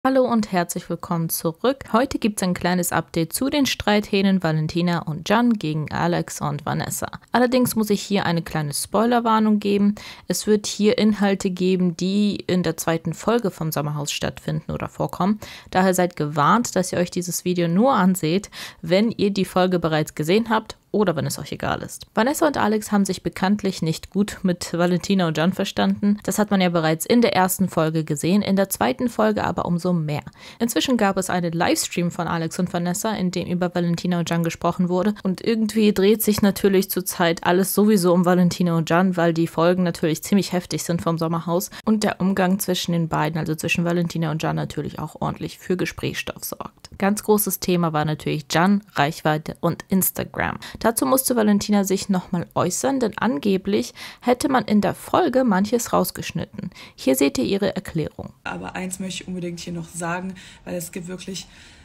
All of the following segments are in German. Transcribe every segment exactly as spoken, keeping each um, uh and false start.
Hallo und herzlich willkommen zurück. Heute gibt es ein kleines Update zu den Streithähnen Valentina und Can gegen Alex und Vanessa. Allerdings muss ich hier eine kleine Spoilerwarnung geben. Es wird hier Inhalte geben, die in der zweiten Folge vom Sommerhaus stattfinden oder vorkommen. Daher seid gewarnt, dass ihr euch dieses Video nur anseht, wenn ihr die Folge bereits gesehen habt oder wenn es euch egal ist. Vanessa und Alex haben sich bekanntlich nicht gut mit Valentina und Can verstanden. Das hat man ja bereits in der ersten Folge gesehen, in der zweiten Folge aber umso mehr. Inzwischen gab es einen Livestream von Alex und Vanessa, in dem über Valentina und Can gesprochen wurde. Und irgendwie dreht sich natürlich zurzeit alles sowieso um Valentina und Can, weil die Folgen natürlich ziemlich heftig sind vom Sommerhaus und der Umgang zwischen den beiden, also zwischen Valentina und Can, natürlich auch ordentlich für Gesprächsstoff sorgt. Ganz großes Thema war natürlich Can, Reichweite und Instagram. Dazu musste Valentina sich nochmal äußern, denn angeblich hätte man in der Folge manches rausgeschnitten. Hier seht ihr ihre Erklärung. Aber eins möchte ich unbedingt hier noch sagen, weil es gibt wirklich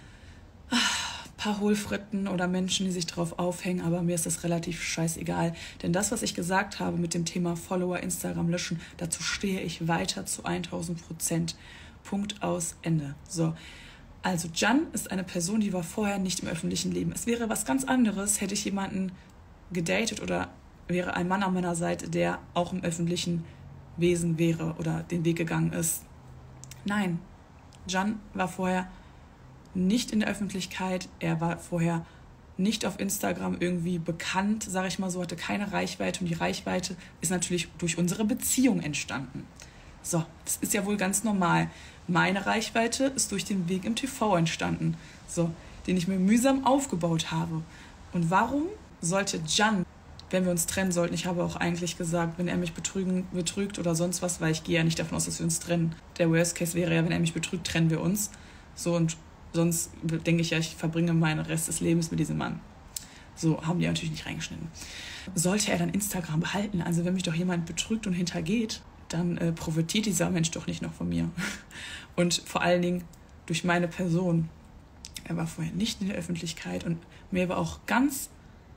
ein paar Hohlfritten oder Menschen, die sich drauf aufhängen, aber mir ist das relativ scheißegal. Denn das, was ich gesagt habe mit dem Thema Follower, Instagram löschen, dazu stehe ich weiter zu tausend Prozent. Punkt, aus, Ende. So. Also Can ist eine Person, die war vorher nicht im öffentlichen Leben. Es wäre was ganz anderes, hätte ich jemanden gedatet oder wäre ein Mann an meiner Seite, der auch im öffentlichen Wesen wäre oder den Weg gegangen ist. Nein, Can war vorher nicht in der Öffentlichkeit, er war vorher nicht auf Instagram irgendwie bekannt, sage ich mal so, hatte keine Reichweite und die Reichweite ist natürlich durch unsere Beziehung entstanden. So, das ist ja wohl ganz normal. Meine Reichweite ist durch den Weg im T V entstanden, so, den ich mir mühsam aufgebaut habe. Und warum sollte Can, wenn wir uns trennen sollten, ich habe auch eigentlich gesagt, wenn er mich betrügen, betrügt oder sonst was, weil ich gehe ja nicht davon aus, dass wir uns trennen. Der Worst Case wäre ja, wenn er mich betrügt, trennen wir uns. So, und sonst denke ich ja, ich verbringe meinen Rest des Lebens mit diesem Mann. So, haben die natürlich nicht reingeschnitten. Sollte er dann Instagram behalten, also wenn mich doch jemand betrügt und hintergeht, dann äh, profitiert dieser Mensch doch nicht noch von mir. Und vor allen Dingen durch meine Person. Er war vorher nicht in der Öffentlichkeit und mir war auch ganz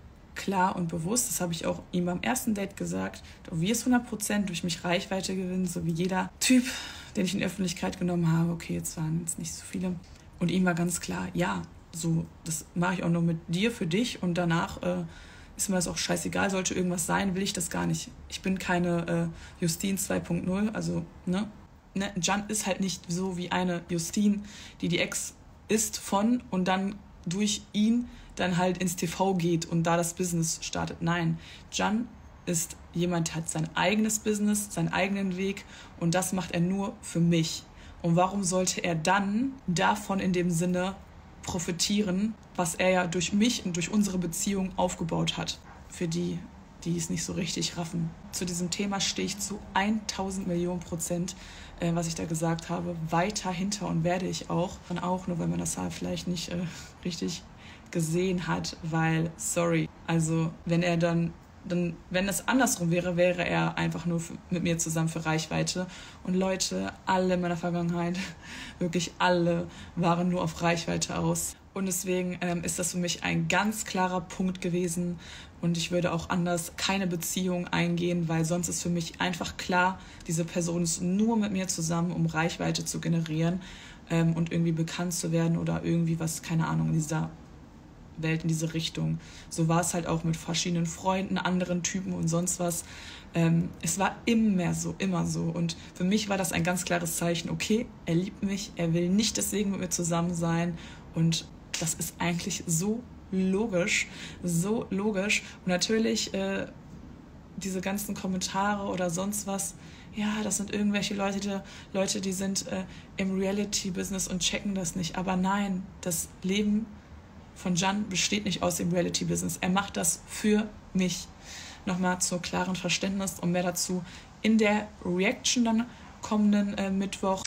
klar und bewusst, das habe ich auch ihm beim ersten Date gesagt, du wirst hundert Prozent durch mich Reichweite gewinnen, so wie jeder Typ, den ich in die Öffentlichkeit genommen habe. Okay, jetzt waren jetzt nicht so viele. Und ihm war ganz klar, ja, so, das mache ich auch nur mit dir, für dich und danach äh, ist mir das auch scheißegal, sollte irgendwas sein, will ich das gar nicht. Ich bin keine äh, Justine zwei Punkt null, also, ne? ne? Can ist halt nicht so wie eine Justine, die die Ex ist von und dann durch ihn dann halt ins T V geht und da das Business startet. Nein, Can ist jemand, der hat sein eigenes Business, seinen eigenen Weg und das macht er nur für mich. Und warum sollte er dann davon in dem Sinne profitieren, was er ja durch mich und durch unsere Beziehung aufgebaut hat. Für die, die es nicht so richtig raffen. Zu diesem Thema stehe ich zu tausend Millionen Prozent, äh, was ich da gesagt habe, weiter hinter und werde ich auch. Und auch, nur weil man das halt vielleicht nicht äh, richtig gesehen hat, weil, sorry, also wenn er dann Dann, wenn es andersrum wäre, wäre er einfach nur für, mit mir zusammen für Reichweite. Und Leute, alle in meiner Vergangenheit, wirklich alle, waren nur auf Reichweite aus. Und deswegen ähm, ist das für mich ein ganz klarer Punkt gewesen. Und ich würde auch anders keine Beziehung eingehen, weil sonst ist für mich einfach klar, diese Person ist nur mit mir zusammen, um Reichweite zu generieren ähm, und irgendwie bekannt zu werden oder irgendwie was, keine Ahnung, in dieser Welt in diese Richtung. So war es halt auch mit verschiedenen Freunden, anderen Typen und sonst was. Ähm, es war immer so, immer so. Und für mich war das ein ganz klares Zeichen, okay, er liebt mich, er will nicht deswegen mit mir zusammen sein. Und das ist eigentlich so logisch, so logisch. Und natürlich äh, diese ganzen Kommentare oder sonst was, ja, das sind irgendwelche Leute, die, Leute, die sind äh, im Reality-Business und checken das nicht. Aber nein, das Leben von Can besteht nicht aus dem Reality-Business. Er macht das für mich. Nochmal zur klaren Verständnis und mehr dazu in der Reaction dann kommenden äh, Mittwoch.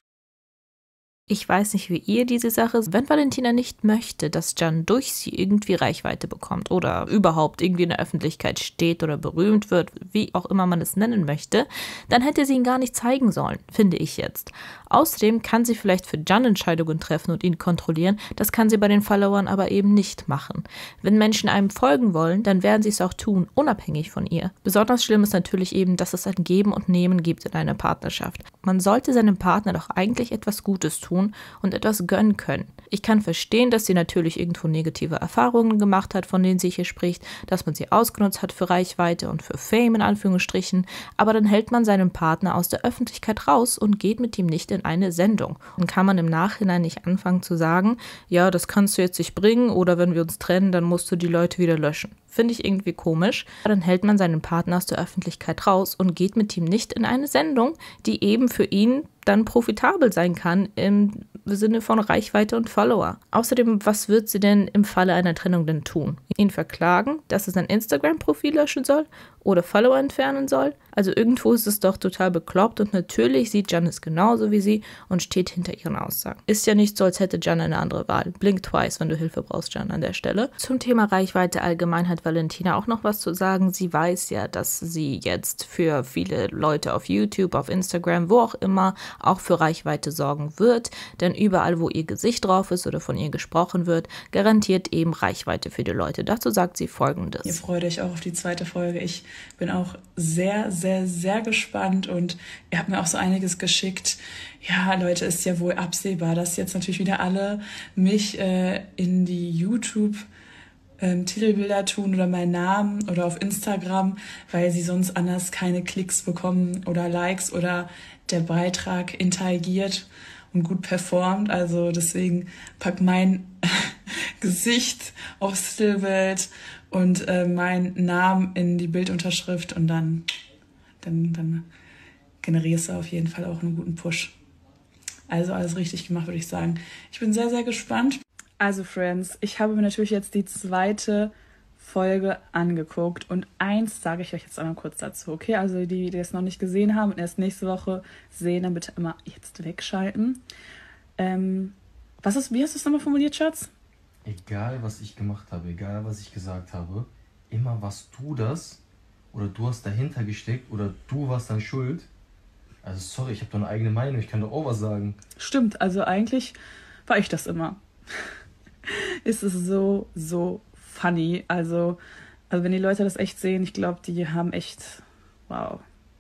Ich weiß nicht, wie ihr diese Sache ist. Wenn Valentina nicht möchte, dass Can durch sie irgendwie Reichweite bekommt oder überhaupt irgendwie in der Öffentlichkeit steht oder berühmt wird, wie auch immer man es nennen möchte, dann hätte sie ihn gar nicht zeigen sollen, finde ich jetzt. Außerdem kann sie vielleicht für Can Entscheidungen treffen und ihn kontrollieren, das kann sie bei den Followern aber eben nicht machen. Wenn Menschen einem folgen wollen, dann werden sie es auch tun, unabhängig von ihr. Besonders schlimm ist natürlich eben, dass es ein Geben und Nehmen gibt in einer Partnerschaft. Man sollte seinem Partner doch eigentlich etwas Gutes tun. tun und etwas gönnen können. Ich kann verstehen, dass sie natürlich irgendwo negative Erfahrungen gemacht hat, von denen sie hier spricht, dass man sie ausgenutzt hat für Reichweite und für Fame in Anführungsstrichen, aber dann hält man seinen Partner aus der Öffentlichkeit raus und geht mit ihm nicht in eine Sendung. Und kann man im Nachhinein nicht anfangen zu sagen, ja, das kannst du jetzt nicht bringen oder wenn wir uns trennen, dann musst du die Leute wieder löschen. Finde ich irgendwie komisch. Dann hält man seinen Partner aus der Öffentlichkeit raus und geht mit ihm nicht in eine Sendung, die eben für ihn dann profitabel sein kann im Sinne von Reichweite und Follower. Außerdem, was wird sie denn im Falle einer Trennung denn tun? Ihn verklagen, dass er sein Instagram-Profil löschen soll oder Follower entfernen soll? Also irgendwo ist es doch total bekloppt und natürlich sieht Jan es genauso wie sie und steht hinter ihren Aussagen. Ist ja nicht so, als hätte Jan eine andere Wahl. Blink twice, wenn du Hilfe brauchst, Jan, an der Stelle. Zum Thema Reichweite allgemein hat Valentina auch noch was zu sagen. Sie weiß ja, dass sie jetzt für viele Leute auf YouTube, auf Instagram, wo auch immer, auch für Reichweite sorgen wird, denn überall, wo ihr Gesicht drauf ist oder von ihr gesprochen wird, garantiert eben Reichweite für die Leute. Dazu sagt sie Folgendes. Ihr freut euch auch auf die zweite Folge. Ich bin auch sehr, sehr, sehr gespannt und ihr habt mir auch so einiges geschickt. Ja, Leute, ist ja wohl absehbar, dass jetzt natürlich wieder alle mich äh, in die YouTube ähm, Titelbilder tun oder meinen Namen oder auf Instagram, weil sie sonst anders keine Klicks bekommen oder Likes oder der Beitrag interagiert und gut performt. Also deswegen pack mein Gesicht aufs Titelbild und äh, meinen Namen in die Bildunterschrift und dann, dann, dann generierst du auf jeden Fall auch einen guten Push. Also alles richtig gemacht, würde ich sagen. Ich bin sehr, sehr gespannt. Also Friends, ich habe mir natürlich jetzt die zweite Folge angeguckt und eins sage ich euch jetzt einmal kurz dazu, okay? Also die, die es noch nicht gesehen haben und erst nächste Woche sehen, dann bitte immer jetzt wegschalten. Ähm, was ist, wie hast du es nochmal formuliert, Schatz? Egal, was ich gemacht habe, egal, was ich gesagt habe, immer warst du das oder du hast dahinter gesteckt oder du warst dann schuld. Also sorry, ich habe doch eine eigene Meinung, ich kann doch auch was sagen. Stimmt, also eigentlich war ich das immer. Ist es so, so funny. Also, also wenn die Leute das echt sehen, ich glaube, die haben echt, wow.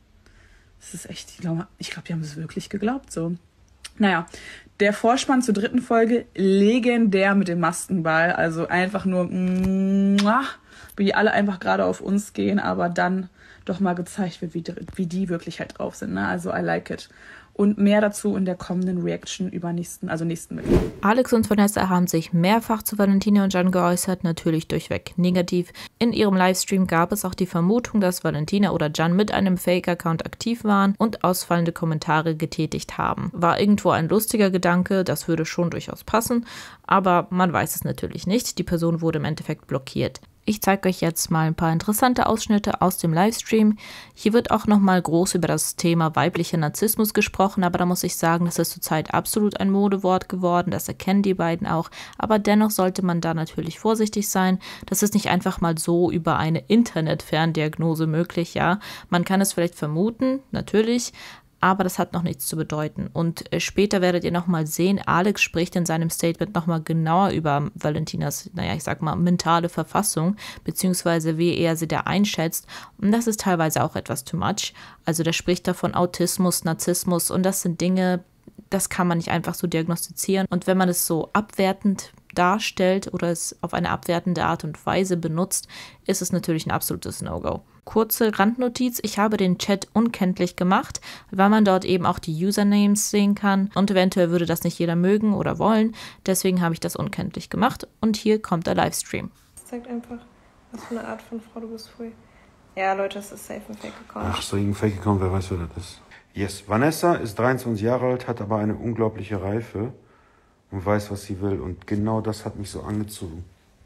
Das ist echt, ich glaube, ich glaube, die haben es wirklich geglaubt, so. Naja, der Vorspann zur dritten Folge, legendär mit dem Maskenball. Also einfach nur, muah, wie die alle einfach gerade auf uns gehen, aber dann doch mal gezeigt wird, wie, wie die wirklich halt drauf sind. Ne? Also I like it. Und mehr dazu in der kommenden Reaction über nächsten, also nächsten Mittwoch. Alex und Vanessa haben sich mehrfach zu Valentina und Jan geäußert, natürlich durchweg negativ. In ihrem Livestream gab es auch die Vermutung, dass Valentina oder Jan mit einem Fake-Account aktiv waren und ausfallende Kommentare getätigt haben. War irgendwo ein lustiger Gedanke, das würde schon durchaus passen, aber man weiß es natürlich nicht. Die Person wurde im Endeffekt blockiert. Ich zeige euch jetzt mal ein paar interessante Ausschnitte aus dem Livestream. Hier wird auch nochmal groß über das Thema weiblicher Narzissmus gesprochen, aber da muss ich sagen, das ist zurzeit absolut ein Modewort geworden, das erkennen die beiden auch, aber dennoch sollte man da natürlich vorsichtig sein. Das ist nicht einfach mal so über eine Internet-Ferndiagnose möglich, ja. Man kann es vielleicht vermuten, natürlich, aber das hat noch nichts zu bedeuten. Und später werdet ihr nochmal sehen, Alex spricht in seinem Statement nochmal genauer über Valentinas, naja, ich sag mal, mentale Verfassung, beziehungsweise wie er sie da einschätzt. Und das ist teilweise auch etwas too much. Also der spricht da von Autismus, Narzissmus und das sind Dinge, das kann man nicht einfach so diagnostizieren. Und wenn man es so abwertend darstellt oder es auf eine abwertende Art und Weise benutzt, ist es natürlich ein absolutes No-Go. Kurze Randnotiz, ich habe den Chat unkenntlich gemacht, weil man dort eben auch die Usernames sehen kann und eventuell würde das nicht jeder mögen oder wollen, deswegen habe ich das unkenntlich gemacht und hier kommt der Livestream. Das zeigt einfach, was für eine Art von Frau du bist, Fui. Ja, Leute, das ist safe ein Fake-Account. Ach so, ein Fake-Account, wer weiß, wer das ist. Yes, Vanessa ist dreiundzwanzig Jahre alt, hat aber eine unglaubliche Reife und weiß, was sie will. Und genau das hat mich so angezogen.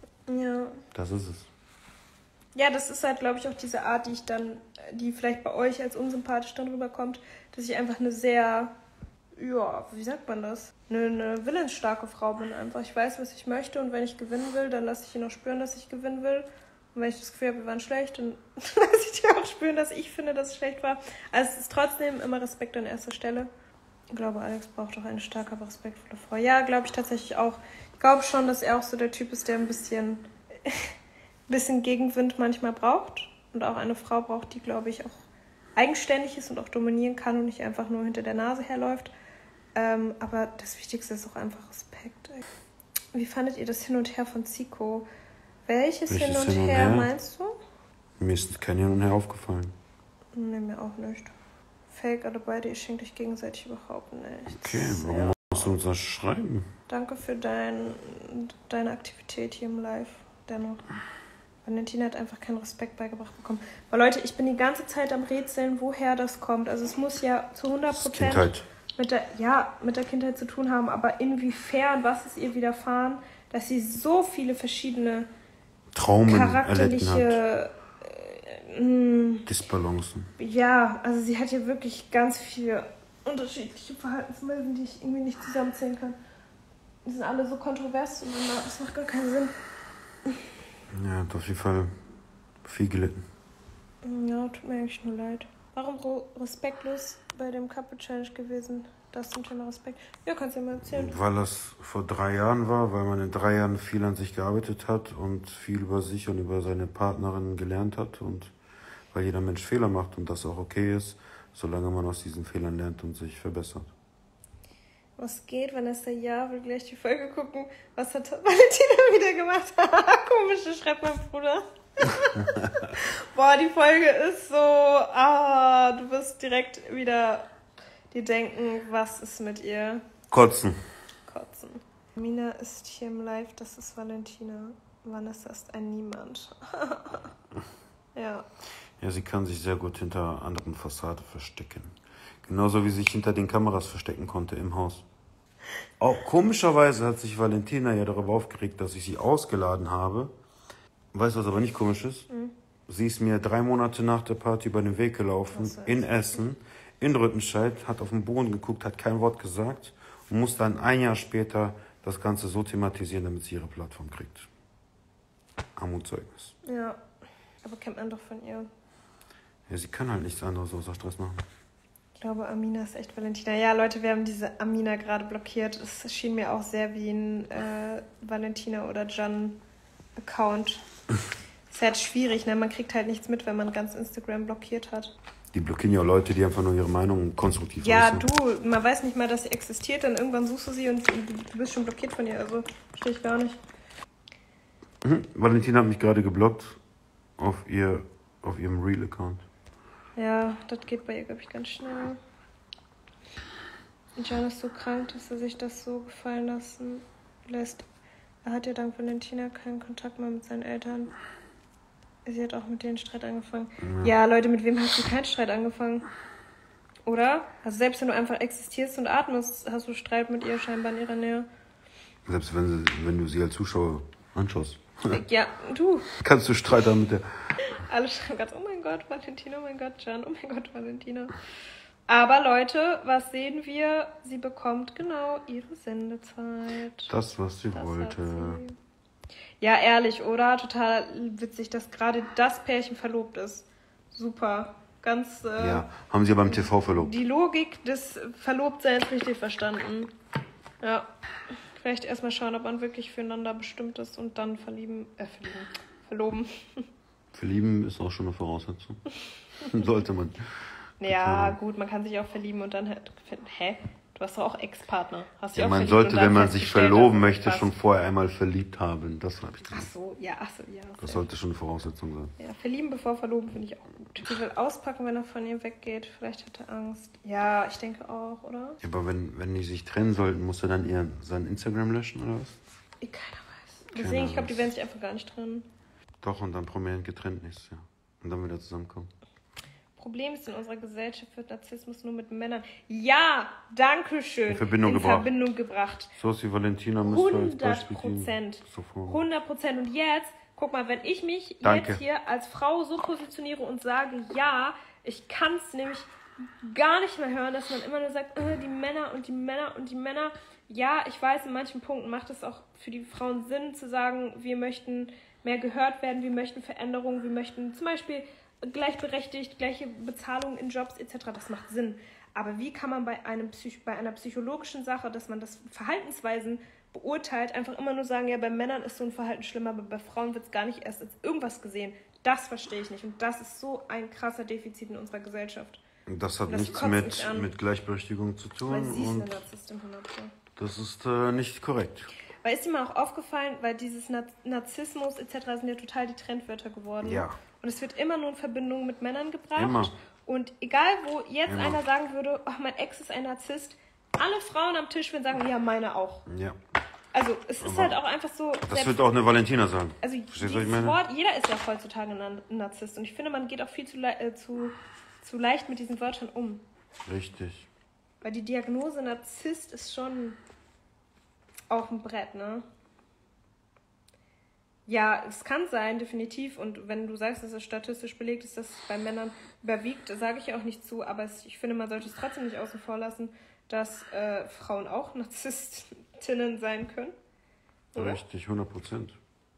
Ja. Das ist es. Ja, das ist halt, glaube ich, auch diese Art, die ich dann, die vielleicht bei euch als unsympathisch dann rüberkommt, dass ich einfach eine sehr, ja, wie sagt man das? Eine, eine willensstarke Frau bin einfach. Ich weiß, was ich möchte und wenn ich gewinnen will, dann lasse ich ihn auch spüren, dass ich gewinnen will. Und wenn ich das Gefühl habe, wir waren schlecht, dann lasse ich dir auch spüren, dass ich finde, dass es schlecht war. Also es ist trotzdem immer Respekt an erster Stelle. Ich glaube, Alex braucht auch eine starke, aber respektvolle Frau. Ja, glaube ich tatsächlich auch. Ich glaube schon, dass er auch so der Typ ist, der ein bisschen, ein bisschen Gegenwind manchmal braucht. Und auch eine Frau braucht, die, glaube ich, auch eigenständig ist und auch dominieren kann und nicht einfach nur hinter der Nase herläuft. Ähm, aber das Wichtigste ist auch einfach Respekt. Ey. Wie fandet ihr das Hin und Her von Zico? Welches, Welches Hin und Hin und Her, Her? meinst du? Mir ist kein Hin und Her aufgefallen. Nee, mir auch nicht. Fake, alle beide, ihr schenkt euch gegenseitig überhaupt nichts. Okay, warum ja. musst du uns das schreiben? Danke für dein, deine Aktivität hier im Live. Dennoch. Valentina hat einfach keinen Respekt beigebracht bekommen. Weil Leute, ich bin die ganze Zeit am Rätseln, woher das kommt. Also es muss ja zu hundert Prozent mit der, ja, mit der Kindheit zu tun haben, aber inwiefern, was ist ihr widerfahren, dass sie so viele verschiedene Traumen charakterliche äh, mh, Disbalancen. Ja, also sie hat ja wirklich ganz viele unterschiedliche Verhaltensweisen, die ich irgendwie nicht zusammenzählen kann. Die sind alle so kontrovers zueinander, das macht gar keinen Sinn. Ja, hat auf jeden Fall viel gelitten. Ja, tut mir eigentlich nur leid. Warum so respektlos bei dem Couple Challenge gewesen? Das zum Thema Respekt. Ja, kannst du ja mal erzählen. Weil das vor drei Jahren war, weil man in drei Jahren viel an sich gearbeitet hat und viel über sich und über seine Partnerin gelernt hat und weil jeder Mensch Fehler macht und das auch okay ist, solange man aus diesen Fehlern lernt und sich verbessert. Was geht, Vanessa? Ja, will gleich die Folge gucken. Was hat Valentina wieder gemacht? Komische, schreibt mein Bruder. Boah, die Folge ist so... Ah, du wirst direkt wieder dir denken, was ist mit ihr? Kotzen. Kotzen. Mina ist hier im Live, das ist Valentina. Vanessa ist ein Niemand. Ja. Ja, sie kann sich sehr gut hinter anderen Fassaden verstecken. Genauso wie sie sich hinter den Kameras verstecken konnte im Haus. Auch komischerweise hat sich Valentina ja darüber aufgeregt, dass ich sie ausgeladen habe. Weißt du, was aber nicht komisch ist? Mhm. Sie ist mir drei Monate nach der Party über den Weg gelaufen, so, in Essen, in Rüttenscheid, hat auf den Boden geguckt, hat kein Wort gesagt und muss dann ein Jahr später das Ganze so thematisieren, damit sie ihre Plattform kriegt. Armutszeugnis. Ja, aber kennt man doch von ihr. Ja, sie kann halt nichts anderes außer Stress machen. Ich glaube, Amina ist echt Valentina. Ja, Leute, wir haben diese Amina gerade blockiert. Es schien mir auch sehr wie ein äh, Valentina oder Can-Account. Ist halt schwierig, ne? Man kriegt halt nichts mit, wenn man ganz Instagram blockiert hat. Die blockieren ja auch Leute, die einfach nur ihre Meinung konstruktiv Ja, äußern. Du, man weiß nicht mal, dass sie existiert, dann irgendwann suchst du sie und du bist schon blockiert von ihr. Also, verstehe ich gar nicht. Mhm. Valentina hat mich gerade geblockt auf, ihr, auf ihrem Real-Account. Ja, das geht bei ihr, glaube ich, ganz schnell. Can ist so krank, dass er sich das so gefallen lassen lässt. Er hat ja dank Valentina keinen Kontakt mehr mit seinen Eltern. Sie hat auch mit denen Streit angefangen. Ja, ja, Leute, mit wem hast du keinen Streit angefangen? Oder? Also selbst wenn du einfach existierst und atmest, hast du Streit mit ihr scheinbar in ihrer Nähe. Selbst wenn, sie, wenn du sie als Zuschauer anschaust. Ja, du. Kannst du Streit haben mit der... Alle schreiben ganz, oh mein Gott, Valentina, oh mein Gott, Can, oh mein Gott, Valentina. Aber Leute, was sehen wir? Sie bekommt genau ihre Sendezeit. Das, was sie das wollte. Sie. Ja, ehrlich, oder? Total witzig, dass gerade das Pärchen verlobt ist. Super. Ganz. Äh, ja, haben sie ja beim T V verlobt. Die Logik des Verlobtseins richtig verstanden. Ja. Vielleicht erstmal schauen, ob man wirklich füreinander bestimmt ist und dann verlieben. Äh, verlieben. Verloben. Verlieben ist auch schon eine Voraussetzung. Sollte man. Ja, gut, man kann sich auch verlieben und dann halt. Hä? Du hast doch auch Ex-Partner. Hast ja, auch man sollte, wenn man sich verloben möchte, schon vorher einmal verliebt haben. Das habe ich gesagt. Ach so, ja, ach so, ja. Das sollte schon eine Voraussetzung sein. Ja, verlieben bevor verloben finde ich auch gut. Sie will auspacken, wenn er von ihr weggeht. Vielleicht hat er Angst. Ja, ich denke auch, oder? Ja, aber wenn, wenn die sich trennen sollten, muss er dann ihr sein Instagram löschen, oder was? Keiner weiß. Deswegen, Keiner ich glaube, die werden sich einfach gar nicht trennen. Doch, und dann prominent getrennt nächstes Jahr. Und dann wieder zusammenkommen. Problem ist, in unserer Gesellschaft wird Narzissmus nur mit Männern. Ja, danke schön. In Verbindung, in gebracht. Verbindung gebracht. So ist die Valentina müsste als Beispiel hundert Prozent. hundert Prozent. Und jetzt, guck mal, wenn ich mich danke. jetzt hier als Frau so positioniere und sage, ja, ich kann es nämlich gar nicht mehr hören, dass man immer nur sagt, äh, die Männer und die Männer und die Männer. Ja, ich weiß, in manchen Punkten macht es auch für die Frauen Sinn zu sagen, wir möchten mehr gehört werden, wir möchten Veränderungen, wir möchten zum Beispiel gleichberechtigt, gleiche Bezahlung in Jobs et cetera. Das macht Sinn. Aber wie kann man bei, einem Psych- bei einer psychologischen Sache, dass man das Verhaltensweisen beurteilt, einfach immer nur sagen, ja, bei Männern ist so ein Verhalten schlimmer, aber bei Frauen wird es gar nicht erst als irgendwas gesehen. Das verstehe ich nicht. Und das ist so ein krasser Defizit in unserer Gesellschaft. Das hat Das nichts kotzt mit, mich an. mit Gleichberechtigung zu tun. Weil sie ist eine Und Narzisstin, hundert Prozent. das ist äh, nicht korrekt. Weil ist dir mal auch aufgefallen, weil dieses Nar- Narzissmus et cetera sind ja total die Trendwörter geworden. Ja. Und es wird immer nur in Verbindung mit Männern gebracht. Immer. Und egal, wo jetzt Immer. einer sagen würde, oh, mein Ex ist ein Narzisst, alle Frauen am Tisch würden sagen, ja, meine auch. Ja. Also es ist Aber halt auch einfach so... Das selbst- wird auch eine Valentina sagen. Also Verstehst du, was ich dieses meine? Wort, jeder ist ja heutzutage ein Narzisst. Und ich finde, man geht auch viel zu, le- äh, zu, zu leicht mit diesen Wörtern um. Richtig. Weil die Diagnose Narzisst ist schon auch ein Brett, ne? Ja, es kann sein, definitiv. Und wenn du sagst, dass es statistisch belegt ist, dass es bei Männern überwiegt, sage ich auch nicht zu. Aber es, ich finde, man sollte es trotzdem nicht außen vor lassen, dass äh, Frauen auch Narzisstinnen sein können. Oder? Richtig, hundert Prozent.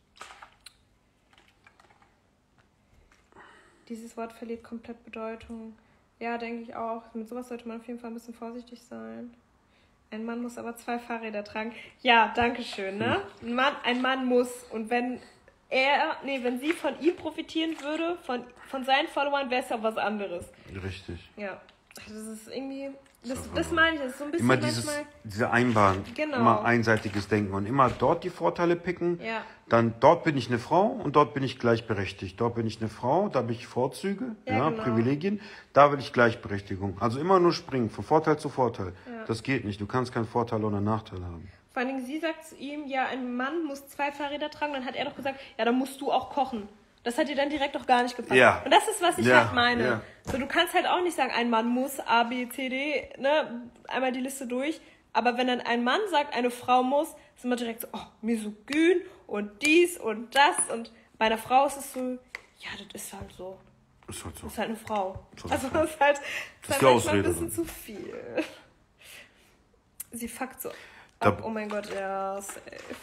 Dieses Wort verliert komplett Bedeutung. Ja, denke ich auch. Mit sowas sollte man auf jeden Fall ein bisschen vorsichtig sein. Ein Mann muss aber zwei Fahrräder tragen. Ja, danke schön, ne? Ein Mann, ein Mann muss. Und wenn er, nee, wenn sie von ihm profitieren würde, von, von seinen Followern, wäre es ja was anderes. Richtig. Ja. Das ist irgendwie, das, So, das meine ich, das ist so ein bisschen Immer dieses, manchmal... diese Einbahn, Genau. immer einseitiges Denken und immer dort die Vorteile picken. Ja. Dann dort bin ich eine Frau und dort bin ich gleichberechtigt. Dort bin ich eine Frau, da habe ich Vorzüge, Ja, ja, genau. Privilegien. Da will ich Gleichberechtigung. Also immer nur springen, von Vorteil zu Vorteil. Ja. Das geht nicht. Du kannst keinen Vorteil oder Nachteil haben. Vor allen Dingen, sie sagt zu ihm, ja, ein Mann muss zwei Fahrräder tragen. Dann hat er doch gesagt, ja, dann musst du auch kochen. Das hat ihr dann direkt auch gar nicht gepasst. Ja. Und das ist, was ich Ja, halt meine. ja. So, du kannst halt auch nicht sagen, ein Mann muss A, B, C, D, ne, einmal die Liste durch. Aber wenn dann ein Mann sagt, eine Frau muss, ist immer direkt so, oh, misogyn und dies und das. Und bei einer Frau ist es so, ja, das ist halt so. Ist halt so. Das ist halt eine Frau. Ist halt Also eine Frau. das ist halt, das Das ist ist halt die manchmal ein Ausrede bisschen dann. zu viel. Sie fuckt so Da- ab. Oh mein Gott, ja, safe.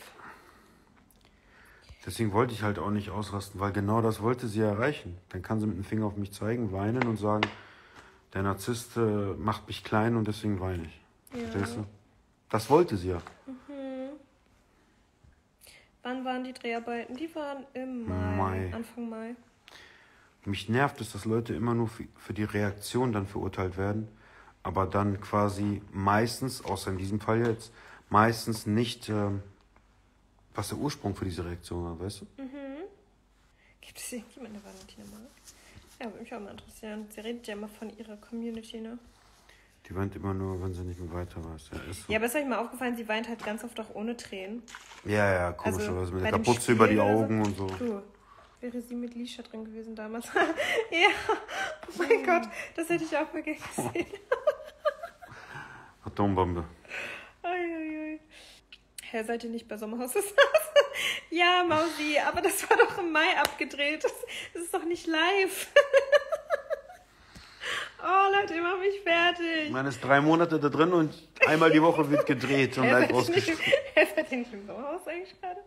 Deswegen wollte ich halt auch nicht ausrasten, weil genau das wollte sie erreichen. Dann kann sie mit dem Finger auf mich zeigen, weinen und sagen, der Narzisst äh, macht mich klein und deswegen weine ich. Ja. Verstehst du? Das wollte sie ja. Wann waren die Dreharbeiten? Die waren im Mai. Mai. Anfang Mai. Mich nervt es, dass Leute immer nur für, für die Reaktion dann verurteilt werden, aber dann quasi meistens, außer in diesem Fall jetzt, meistens nicht, ähm, was der Ursprung für diese Reaktion war, weißt du? Gibt es irgendjemanden, der Valentina mag? Ja, würde mich auch mal interessieren. Sie redet ja immer von ihrer Community, ne? Die weint immer nur, wenn sie nicht mehr weiter weiß. Ja, ist so. Ja, aber ist euch mal aufgefallen, sie weint halt ganz oft auch ohne Tränen. ja, ja, komischerweise Also, mit bei der dem Kapuze über die Spiel oder so? Augen und so. Du, wäre sie mit Lisha drin gewesen damals. Ja, oh mein Gott, das hätte ich auch mal gern gesehen. Atombombe. Uiuiui. Hä, seid ihr nicht bei Sommerhaus des Stars? Ja, Mausi, aber das war doch im Mai abgedreht. Das, das ist doch nicht live. Oh, Leute, ihr macht mich fertig. Man ist drei Monate da drin und einmal die Woche wird gedreht und Hä, live seid ihr nicht, ausgestrahlt. hä, seid ihr nicht im Sommerhaus eigentlich gerade?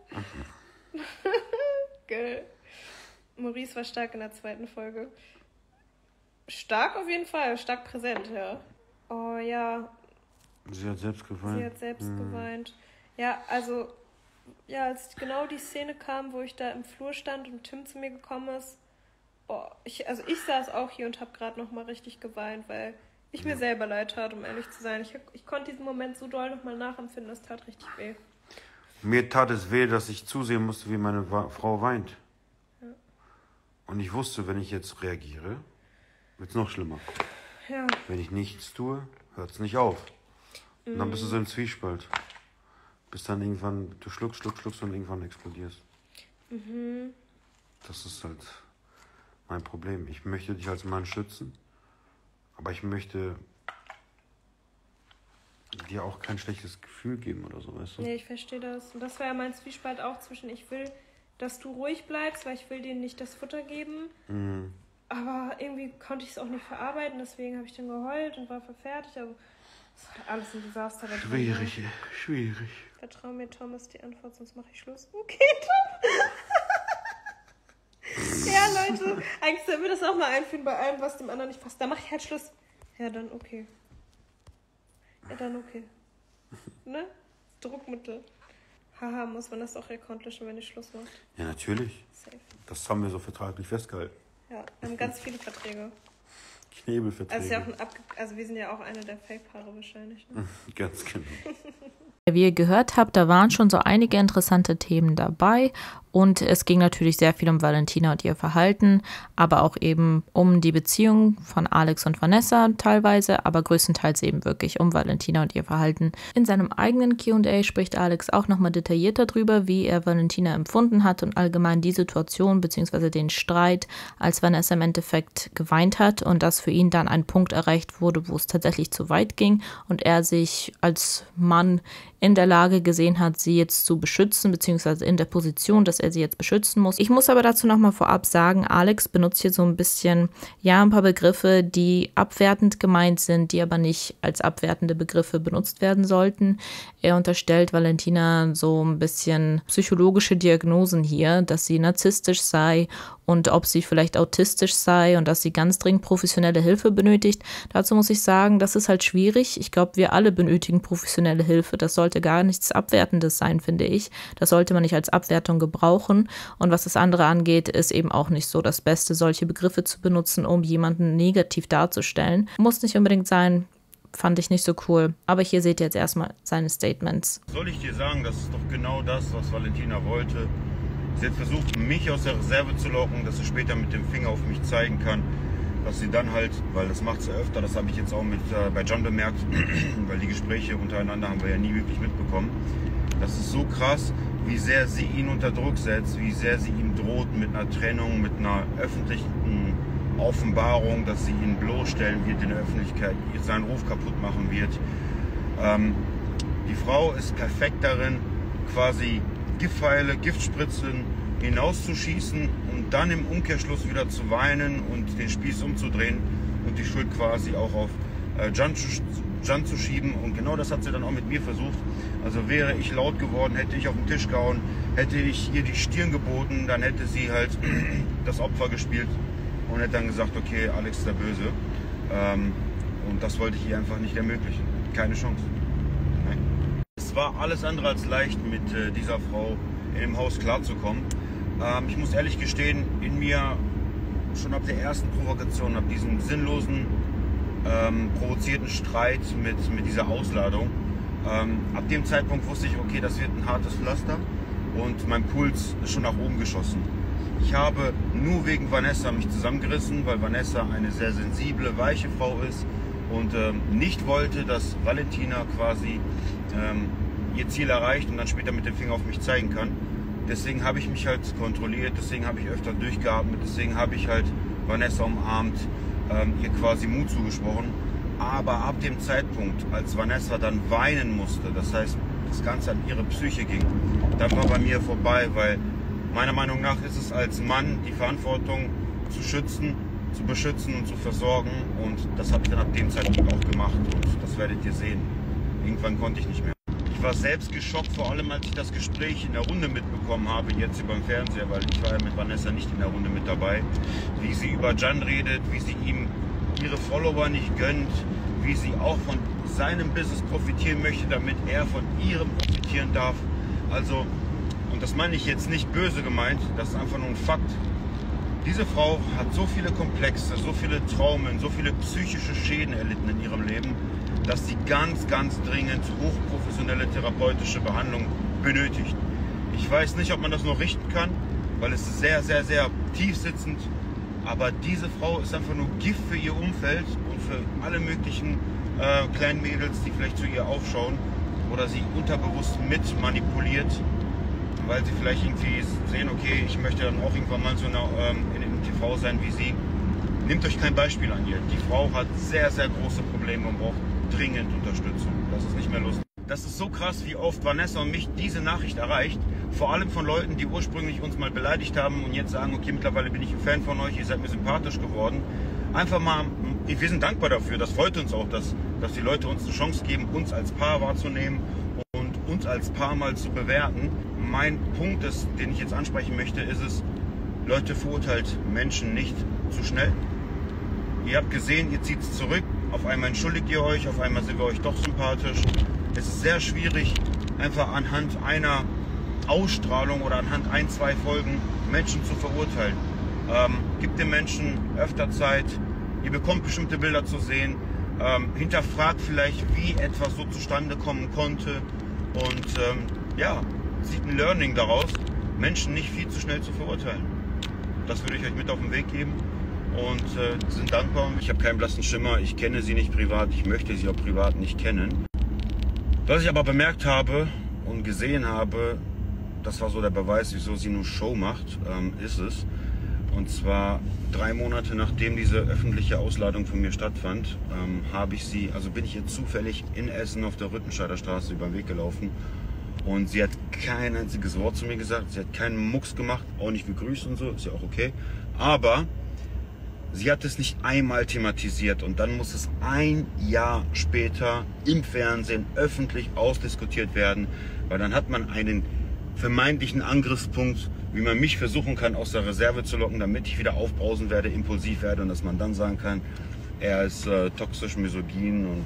Geil. Maurice war stark in der zweiten Folge. Stark auf jeden Fall, stark präsent, ja. Oh ja, Sie hat selbst geweint. sie hat selbst Hm. geweint. Ja, also, ja, als genau die Szene kam, wo ich da im Flur stand und Tim zu mir gekommen ist, boah, ich, also ich saß auch hier und habe gerade nochmal richtig geweint, weil ich mir selber leid tat, um ehrlich zu sein. Ich, ich konnte diesen Moment so doll nochmal nachempfinden, das tat richtig weh. Mir tat es weh, dass ich zusehen musste, wie meine Wa- Frau weint. Und ich wusste, wenn ich jetzt reagiere, wird es noch schlimmer. Ja, Wenn ich nichts tue, hört es nicht auf. Und dann bist du so im Zwiespalt. Bis dann irgendwann, du schluckst, schluckst, schluckst und irgendwann explodierst. Das ist halt mein Problem. Ich möchte dich als Mann schützen, aber ich möchte dir auch kein schlechtes Gefühl geben oder so, weißt du? nee, ich verstehe das. Und das war ja mein Zwiespalt auch zwischen, ich will, dass du ruhig bleibst, weil ich will dir nicht das Futter geben. Mhm. Aber irgendwie konnte ich es auch nicht verarbeiten, deswegen habe ich dann geheult und war fertig. Also, es war alles ein Desaster. da drin, ne? Schwierig, schwierig. Vertrau mir, Tom ist die Antwort, sonst mache ich Schluss. Okay, Tom. Ja, Leute, eigentlich sollten wir das auch mal einführen bei allem, was dem anderen nicht passt. Da mache ich halt Schluss. Ja, dann okay. Ja, dann okay. Ne? Druckmittel. Haha, muss man das auch Account löschen, wenn ich Schluss mache. Ja, natürlich. Safe. Das haben wir so vertraglich festgehalten. Ja, wir haben ganz viele Verträge. Knebelverträge. Also, ist ja auch ein Abge also wir sind ja auch eine der Fake-Paare wahrscheinlich. Ne? Ganz genau. Wie ihr gehört habt, da waren schon so einige interessante Themen dabei und es ging natürlich sehr viel um Valentina und ihr Verhalten, aber auch eben um die Beziehung von Alex und Vanessa teilweise, aber größtenteils eben wirklich um Valentina und ihr Verhalten. In seinem eigenen Q und A spricht Alex auch nochmal detaillierter drüber, wie er Valentina empfunden hat und allgemein die Situation bzw. den Streit, als Vanessa im Endeffekt geweint hat und dass für ihn dann ein Punkt erreicht wurde, wo es tatsächlich zu weit ging und er sich als Mann in der Lage gesehen hat, sie jetzt zu beschützen, beziehungsweise in der Position, dass er sie jetzt beschützen muss. Ich muss aber dazu nochmal vorab sagen, Alex benutzt hier so ein bisschen, ja, ein paar Begriffe, die abwertend gemeint sind, die aber nicht als abwertende Begriffe benutzt werden sollten. Er unterstellt Valentina so ein bisschen psychologische Diagnosen hier, dass sie narzisstisch sei und ob sie vielleicht autistisch sei und dass sie ganz dringend professionelle Hilfe benötigt. Dazu muss ich sagen, das ist halt schwierig. Ich glaube, wir alle benötigen professionelle Hilfe. Das sollte gar nichts Abwertendes sein, finde ich. Das sollte man nicht als Abwertung gebrauchen. Und was das andere angeht, ist eben auch nicht so das Beste, solche Begriffe zu benutzen, um jemanden negativ darzustellen. Muss nicht unbedingt sein. Fand ich nicht so cool. Aber hier seht ihr jetzt erstmal seine Statements. Soll ich dir sagen, das ist doch genau das, was Valentina wollte. Sie hat versucht, mich aus der Reserve zu locken, dass sie später mit dem Finger auf mich zeigen kann, dass sie dann halt, weil das macht sie öfter, das habe ich jetzt auch mit, äh, bei John bemerkt, weil die Gespräche untereinander haben wir ja nie wirklich mitbekommen. Das ist so krass, wie sehr sie ihn unter Druck setzt, wie sehr sie ihm droht mit einer Trennung, mit einer öffentlichen Offenbarung, dass sie ihn bloßstellen wird in der Öffentlichkeit, seinen Ruf kaputt machen wird. Ähm, die Frau ist perfekt darin, quasi Giftpfeile, Giftspritzen hinauszuschießen und dann im Umkehrschluss wieder zu weinen und den Spieß umzudrehen und die Schuld quasi auch auf äh, John, zu, John zu schieben. Und genau das hat sie dann auch mit mir versucht. Also wäre ich laut geworden, hätte ich auf den Tisch gehauen, hätte ich ihr die Stirn geboten, dann hätte sie halt das Opfer gespielt und hätte dann gesagt, okay, Alex ist der Böse. Ähm, und das wollte ich ihr einfach nicht ermöglichen. Keine Chance. Nein. Es war alles andere als leicht, mit äh, dieser Frau in dem Haus klarzukommen. Ähm, ich muss ehrlich gestehen, in mir schon ab der ersten Provokation, ab diesem sinnlosen, ähm, provozierten Streit mit, mit dieser Ausladung, ähm, ab dem Zeitpunkt wusste ich, okay, das wird ein hartes Pflaster und mein Puls ist schon nach oben geschossen. Ich habe nur wegen Vanessa mich zusammengerissen, weil Vanessa eine sehr sensible, weiche Frau ist und ähm, nicht wollte, dass Valentina quasi ähm, ihr Ziel erreicht und dann später mit dem Finger auf mich zeigen kann. Deswegen habe ich mich halt kontrolliert, deswegen habe ich öfter durchgeatmet, deswegen habe ich halt Vanessa umarmt, ähm, ihr quasi Mut zugesprochen. Aber ab dem Zeitpunkt, als Vanessa dann weinen musste, das heißt, das Ganze an ihre Psyche ging, dann war bei mir vorbei, weil meiner Meinung nach ist es als Mann die Verantwortung zu schützen, zu beschützen und zu versorgen und das habe ich dann ab dem Zeitpunkt auch gemacht und das werdet ihr sehen. Irgendwann konnte ich nicht mehr. Ich war selbst geschockt, vor allem als ich das Gespräch in der Runde mitbekommen habe, jetzt über den Fernseher, weil ich war ja mit Vanessa nicht in der Runde mit dabei, wie sie über John redet, wie sie ihm ihre Follower nicht gönnt, wie sie auch von seinem Business profitieren möchte, damit er von ihrem profitieren darf. Also, und das meine ich jetzt nicht böse gemeint, das ist einfach nur ein Fakt. Diese Frau hat so viele Komplexe, so viele Traumen, so viele psychische Schäden erlitten in ihrem Leben, dass sie ganz, ganz dringend hochprofessionelle therapeutische Behandlung benötigt. Ich weiß nicht, ob man das noch richten kann, weil es ist sehr, sehr, sehr tief sitzend. Aber diese Frau ist einfach nur Gift für ihr Umfeld und für alle möglichen äh, kleinen Mädels, die vielleicht zu ihr aufschauen oder sie unterbewusst mit manipuliert, weil sie vielleicht irgendwie sehen, okay, ich möchte dann auch irgendwann mal so eine, ähm, in dem T V sein wie sie. Nehmt euch kein Beispiel an ihr. Die Frau hat sehr, sehr große Probleme und braucht dringend Unterstützung. Das ist nicht mehr lustig. Das ist so krass, wie oft Vanessa und mich diese Nachricht erreicht. Vor allem von Leuten, die ursprünglich uns mal beleidigt haben und jetzt sagen, okay, mittlerweile bin ich ein Fan von euch, ihr seid mir sympathisch geworden. Einfach mal, wir sind dankbar dafür, das freut uns auch, dass, dass die Leute uns eine Chance geben, uns als Paar wahrzunehmen und uns als Paar mal zu bewerten. Mein Punkt, ist, den ich jetzt ansprechen möchte, ist es, Leute, verurteilt Menschen nicht zu schnell. Ihr habt gesehen, ihr zieht es zurück, auf einmal entschuldigt ihr euch, auf einmal sind wir euch doch sympathisch. Es ist sehr schwierig, einfach anhand einer Ausstrahlung oder anhand ein, zwei Folgen Menschen zu verurteilen. Ähm, gibt den Menschen öfter Zeit, ihr bekommt bestimmte Bilder zu sehen, ähm, hinterfragt vielleicht, wie etwas so zustande kommen konnte und ähm, ja, zieht ein Learning daraus, Menschen nicht viel zu schnell zu verurteilen. Das würde ich euch mit auf den Weg geben und äh, sind dankbar. Ich habe keinen blassen Schimmer, ich kenne sie nicht privat, ich möchte sie auch privat nicht kennen. Was ich aber bemerkt habe und gesehen habe, das war so der Beweis, wieso sie nur Show macht, ähm, ist es. Und zwar drei Monate nachdem diese öffentliche Ausladung von mir stattfand, ähm, habe ich sie, also bin ich ihr zufällig in Essen auf der Rüttenscheider Straße über den Weg gelaufen. Und sie hat kein einziges Wort zu mir gesagt, sie hat keinen Mucks gemacht, auch nicht gegrüßt und so, ist ja auch okay. Aber sie hat es nicht einmal thematisiert und dann muss es ein Jahr später im Fernsehen öffentlich ausdiskutiert werden, weil dann hat man einen vermeintlichen Angriffspunkt, wie man mich versuchen kann, aus der Reserve zu locken, damit ich wieder aufbrausen werde, impulsiv werde und dass man dann sagen kann, er ist äh, toxisch, misogyn und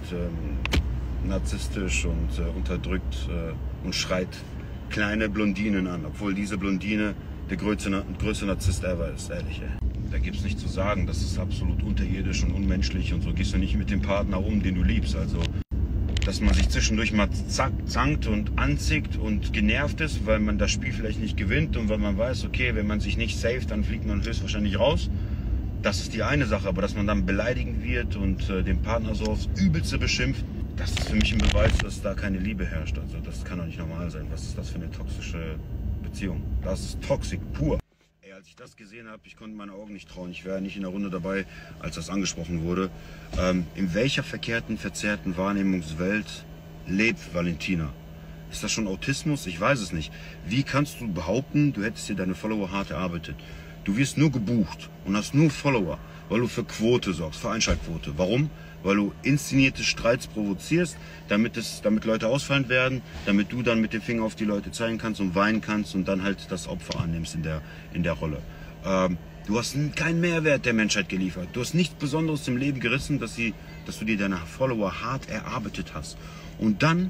ähm, narzisstisch und äh, unterdrückt äh, und schreit kleine Blondinen an, obwohl diese Blondine der größte, größte Narzisst ever ist, ehrlich. Ey. Da gibt es nichts zu sagen, das ist absolut unterirdisch und unmenschlich und so gehst du nicht mit dem Partner um, den du liebst. Also, dass man sich zwischendurch mal zankt und anzickt und genervt ist, weil man das Spiel vielleicht nicht gewinnt und weil man weiß, okay, wenn man sich nicht saved, dann fliegt man höchstwahrscheinlich raus. Das ist die eine Sache, aber dass man dann beleidigen wird und äh, den Partner so aufs Übelste beschimpft, das ist für mich ein Beweis, dass da keine Liebe herrscht. Also das kann doch nicht normal sein. Was ist das für eine toxische Beziehung? Das ist Toxik pur. Ey, als ich das gesehen habe, ich konnte meine Augen nicht trauen. Ich wäre nicht in der Runde dabei, als das angesprochen wurde. Ähm, in welcher verkehrten, verzerrten Wahrnehmungswelt lebt Valentina? Ist das schon Autismus? Ich weiß es nicht. Wie kannst du behaupten, du hättest dir deine Follower hart erarbeitet? Du wirst nur gebucht und hast nur Follower, weil du für Quote sorgst, für Einschaltquote. Warum? Weil du inszenierte Streits provozierst, damit, es, damit Leute ausfallen werden, damit du dann mit dem Finger auf die Leute zeigen kannst und weinen kannst und dann halt das Opfer annimmst in der, in der Rolle. Ähm, du hast keinen Mehrwert der Menschheit geliefert. Du hast nichts Besonderes im Leben gerissen, dass, sie, dass du dir deine Follower hart erarbeitet hast. Und dann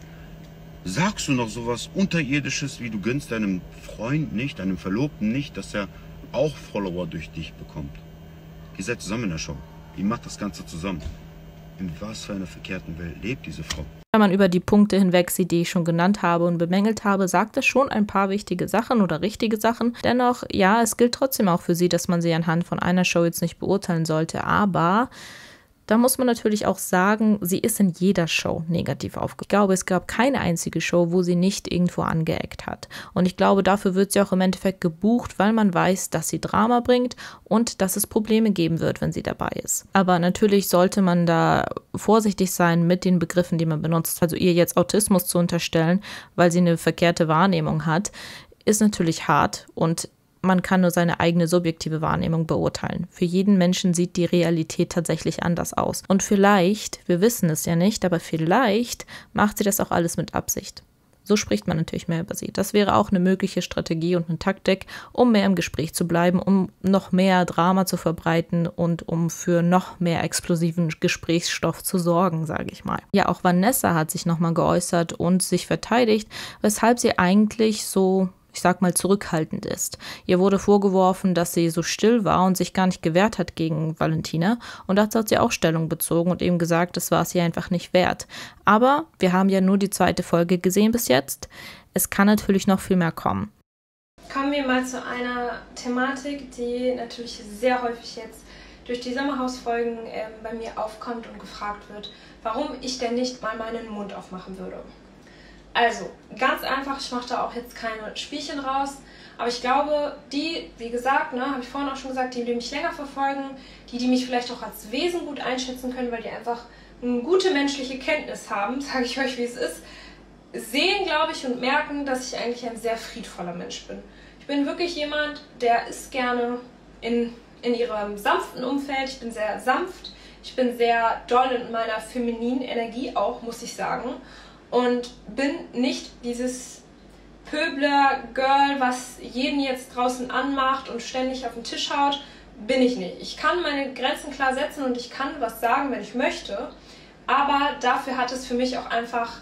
sagst du noch sowas Unterirdisches, wie du gönnst deinem Freund nicht, deinem Verlobten nicht, dass er auch Follower durch dich bekommt. Ihr seid zusammen in der Show. Ihr macht das Ganze zusammen. In was für einer verkehrten Welt lebt diese Frau? Wenn man über die Punkte hinweg sieht, die ich schon genannt habe und bemängelt habe, sagt es schon ein paar wichtige Sachen oder richtige Sachen. Dennoch, ja, es gilt trotzdem auch für sie, dass man sie anhand von einer Show jetzt nicht beurteilen sollte. Aber da muss man natürlich auch sagen, sie ist in jeder Show negativ aufgefallen. Ich glaube, es gab keine einzige Show, wo sie nicht irgendwo angeeckt hat. Und ich glaube, dafür wird sie auch im Endeffekt gebucht, weil man weiß, dass sie Drama bringt und dass es Probleme geben wird, wenn sie dabei ist. Aber natürlich sollte man da vorsichtig sein mit den Begriffen, die man benutzt. Also ihr jetzt Autismus zu unterstellen, weil sie eine verkehrte Wahrnehmung hat, ist natürlich hart und man kann nur seine eigene subjektive Wahrnehmung beurteilen. Für jeden Menschen sieht die Realität tatsächlich anders aus. Und vielleicht, wir wissen es ja nicht, aber vielleicht macht sie das auch alles mit Absicht. So spricht man natürlich mehr über sie. Das wäre auch eine mögliche Strategie und eine Taktik, um mehr im Gespräch zu bleiben, um noch mehr Drama zu verbreiten und um für noch mehr explosiven Gesprächsstoff zu sorgen, sage ich mal. Ja, auch Vanessa hat sich nochmal geäußert und sich verteidigt, weshalb sie eigentlich so, ich sag mal, zurückhaltend ist. Ihr wurde vorgeworfen, dass sie so still war und sich gar nicht gewehrt hat gegen Valentina. Und dazu hat sie auch Stellung bezogen und eben gesagt, das war es ihr einfach nicht wert. Aber wir haben ja nur die zweite Folge gesehen bis jetzt. Es kann natürlich noch viel mehr kommen. Kommen wir mal zu einer Thematik, die natürlich sehr häufig jetzt durch die Sommerhausfolgen äh, bei mir aufkommt und gefragt wird, warum ich denn nicht mal meinen Mund aufmachen würde. Also, ganz einfach, ich mache da auch jetzt keine Spielchen raus, aber ich glaube, die, wie gesagt, ne, habe ich vorhin auch schon gesagt, die, die mich länger verfolgen, die, die mich vielleicht auch als Wesen gut einschätzen können, weil die einfach eine gute menschliche Kenntnis haben, sage ich euch, wie es ist, sehen, glaube ich, und merken, dass ich eigentlich ein sehr friedvoller Mensch bin. Ich bin wirklich jemand, der ist gerne in, in ihrem sanften Umfeld, ich bin sehr sanft, ich bin sehr doll in meiner femininen Energie auch, muss ich sagen. Und bin nicht dieses Pöbler-Girl, was jeden jetzt draußen anmacht und ständig auf den Tisch haut, bin ich nicht. Ich kann meine Grenzen klar setzen und ich kann was sagen, wenn ich möchte, aber dafür hat es für mich auch einfach,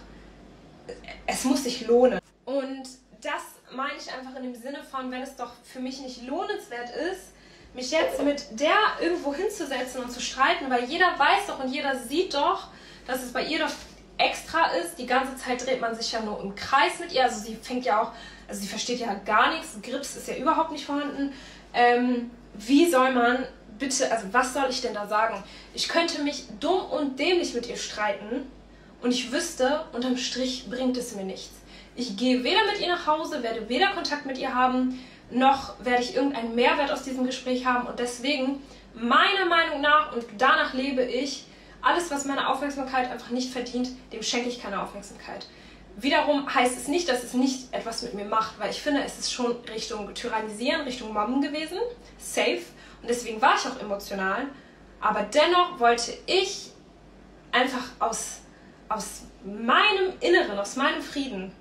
es muss sich lohnen. Und das meine ich einfach in dem Sinne von, wenn es doch für mich nicht lohnenswert ist, mich jetzt mit der irgendwo hinzusetzen und zu streiten, weil jeder weiß doch und jeder sieht doch, dass es bei ihr doch extra ist. Die ganze Zeit dreht man sich ja nur im Kreis mit ihr. Also sie fängt ja auch, also sie versteht ja gar nichts. Grips ist ja überhaupt nicht vorhanden. Ähm, wie soll man bitte, also was soll ich denn da sagen? Ich könnte mich dumm und dämlich mit ihr streiten und ich wüsste, unterm Strich bringt es mir nichts. Ich gehe weder mit ihr nach Hause, werde weder Kontakt mit ihr haben, noch werde ich irgendeinen Mehrwert aus diesem Gespräch haben. Und deswegen, meiner Meinung nach, und danach lebe ich, alles, was meine Aufmerksamkeit einfach nicht verdient, dem schenke ich keine Aufmerksamkeit. Wiederum heißt es nicht, dass es nicht etwas mit mir macht, weil ich finde, es ist schon Richtung Tyrannisieren, Richtung Mobben gewesen, safe. Und deswegen war ich auch emotional. Aber dennoch wollte ich einfach aus, aus meinem Inneren, aus meinem Frieden.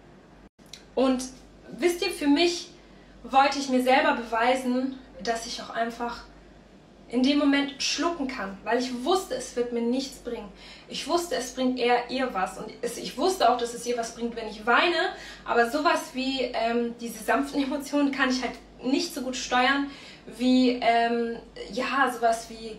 Und wisst ihr, für mich wollte ich mir selber beweisen, dass ich auch einfach in dem Moment schlucken kann, weil ich wusste, es wird mir nichts bringen. Ich wusste, es bringt eher ihr was. Und es, ich wusste auch, dass es ihr was bringt, wenn ich weine. Aber sowas wie ähm, diese sanften Emotionen kann ich halt nicht so gut steuern, wie, ähm, ja, sowas wie,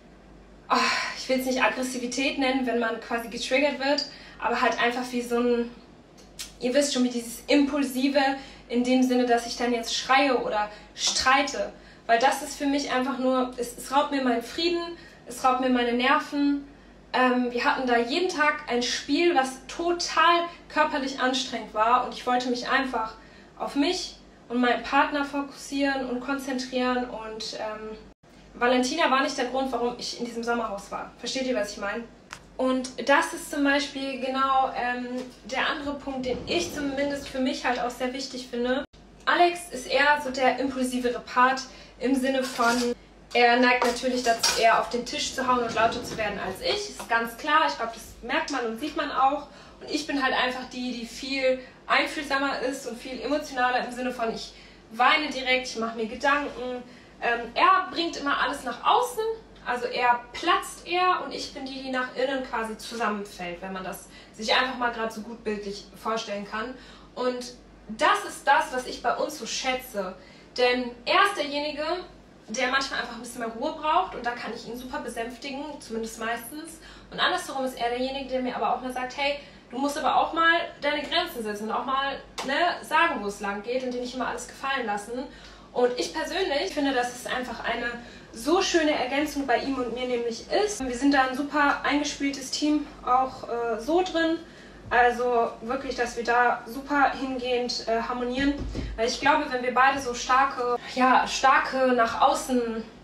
oh, ich will es nicht Aggressivität nennen, wenn man quasi getriggert wird, aber halt einfach wie so ein, ihr wisst schon, wie dieses Impulsive, in dem Sinne, dass ich dann jetzt schreie oder streite. Weil das ist für mich einfach nur, es, es raubt mir meinen Frieden, es raubt mir meine Nerven. Ähm, wir hatten da jeden Tag ein Spiel, was total körperlich anstrengend war. Und ich wollte mich einfach auf mich und meinen Partner fokussieren und konzentrieren. Und ähm, Valentina war nicht der Grund, warum ich in diesem Sommerhaus war. Versteht ihr, was ich meine? Und das ist zum Beispiel genau ähm, der andere Punkt, den ich zumindest für mich halt auch sehr wichtig finde. Alex ist eher so der impulsivere Part im Sinne von, er neigt natürlich dazu, eher auf den Tisch zu hauen und lauter zu werden als ich. Ist ganz klar, ich glaube, das merkt man und sieht man auch. Und ich bin halt einfach die, die viel einfühlsamer ist und viel emotionaler im Sinne von, ich weine direkt, ich mache mir Gedanken. Ähm, er bringt immer alles nach außen, also er platzt eher und ich bin die, die nach innen quasi zusammenfällt, wenn man das sich einfach mal gerade so gut bildlich vorstellen kann. Und das ist das, was ich bei uns so schätze. Denn er ist derjenige, der manchmal einfach ein bisschen mehr Ruhe braucht und da kann ich ihn super besänftigen, zumindest meistens. Und andersherum ist er derjenige, der mir aber auch mal sagt, hey, du musst aber auch mal deine Grenzen setzen und auch mal ne, sagen, wo es lang geht und dir nicht immer alles gefallen lassen. Und ich persönlich finde, dass es einfach eine so schöne Ergänzung bei ihm und mir nämlich ist. Wir sind da ein super eingespieltes Team auch äh, so drin. Also wirklich, dass wir da super hingehend äh, harmonieren. Weil ich glaube, wenn wir beide so starke, ja, starke, nach außen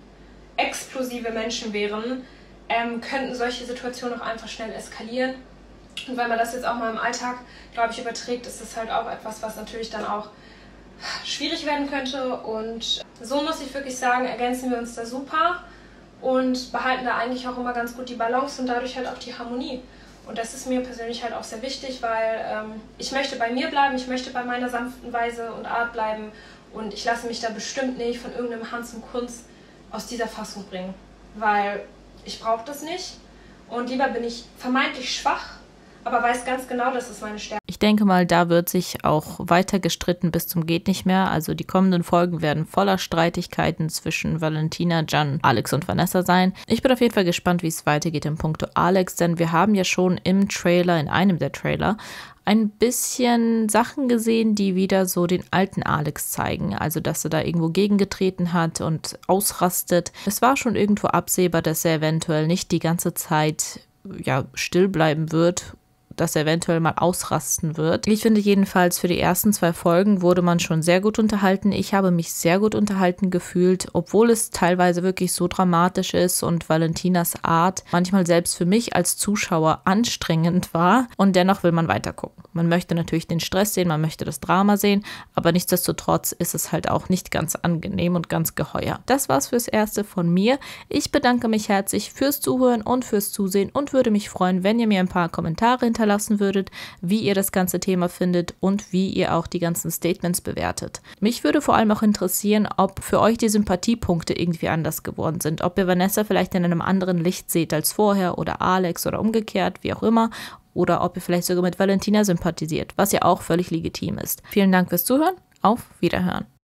explosive Menschen wären, ähm, könnten solche Situationen auch einfach schnell eskalieren. Und wenn man das jetzt auch mal im Alltag, glaube ich, überträgt, ist das halt auch etwas, was natürlich dann auch schwierig werden könnte. Und so muss ich wirklich sagen, ergänzen wir uns da super und behalten da eigentlich auch immer ganz gut die Balance und dadurch halt auch die Harmonie. Und das ist mir persönlich halt auch sehr wichtig, weil ähm, ich möchte bei mir bleiben, ich möchte bei meiner sanften Weise und Art bleiben und ich lasse mich da bestimmt nicht von irgendeinem Hans und Kunz aus dieser Fassung bringen, weil ich brauche das nicht und lieber bin ich vermeintlich schwach, aber weiß ganz genau, dass es meine Stärke ist. Ich denke mal, da wird sich auch weiter gestritten bis zum geht nicht mehr. Also die kommenden Folgen werden voller Streitigkeiten zwischen Valentina, Can, Alex und Vanessa sein. Ich bin auf jeden Fall gespannt, wie es weitergeht in puncto Alex, denn wir haben ja schon im Trailer, in einem der Trailer, ein bisschen Sachen gesehen, die wieder so den alten Alex zeigen. Also, dass er da irgendwo gegengetreten hat und ausrastet. Es war schon irgendwo absehbar, dass er eventuell nicht die ganze Zeit ja, still bleiben wird, dass er eventuell mal ausrasten wird. Ich finde jedenfalls, für die ersten zwei Folgen wurde man schon sehr gut unterhalten. Ich habe mich sehr gut unterhalten gefühlt, obwohl es teilweise wirklich so dramatisch ist und Valentinas Art manchmal selbst für mich als Zuschauer anstrengend war. Und dennoch will man weiter gucken. Man möchte natürlich den Stress sehen, man möchte das Drama sehen, aber nichtsdestotrotz ist es halt auch nicht ganz angenehm und ganz geheuer. Das war's fürs Erste von mir. Ich bedanke mich herzlich fürs Zuhören und fürs Zusehen und würde mich freuen, wenn ihr mir ein paar Kommentare hinterlasst lassen würdet, wie ihr das ganze Thema findet und wie ihr auch die ganzen Statements bewertet. Mich würde vor allem auch interessieren, ob für euch die Sympathiepunkte irgendwie anders geworden sind, ob ihr Vanessa vielleicht in einem anderen Licht seht als vorher oder Alex oder umgekehrt, wie auch immer, oder ob ihr vielleicht sogar mit Valentina sympathisiert, was ja auch völlig legitim ist. Vielen Dank fürs Zuhören, auf Wiederhören.